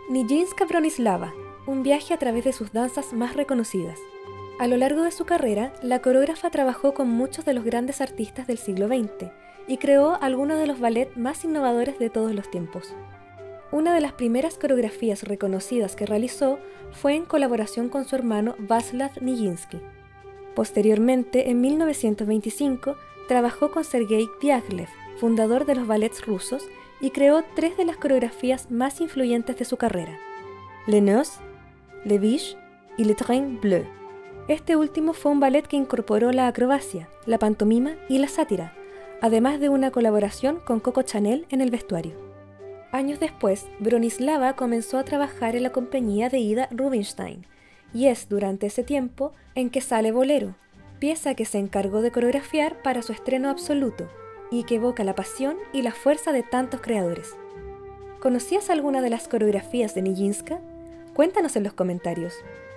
Nijińska Bronislava, un viaje a través de sus danzas más reconocidas. A lo largo de su carrera, la coreógrafa trabajó con muchos de los grandes artistas del siglo XX y creó algunos de los ballets más innovadores de todos los tiempos. Una de las primeras coreografías reconocidas que realizó fue en colaboración con su hermano Václav Nijiński. Posteriormente, en 1925, trabajó con Sergei Diaghilev, fundador de los ballets rusos, y creó tres de las coreografías más influyentes de su carrera: Les Noces, Les Biches y Le Train Bleu. Este último fue un ballet que incorporó la acrobacia, la pantomima y la sátira, además de una colaboración con Coco Chanel en el vestuario. Años después, Bronislava comenzó a trabajar en la compañía de Ida Rubinstein, y es durante ese tiempo en que sale Bolero, pieza que se encargó de coreografiar para su estreno absoluto, y que evoca la pasión y la fuerza de tantos creadores. ¿Conocías alguna de las coreografías de Nijińska? Cuéntanos en los comentarios.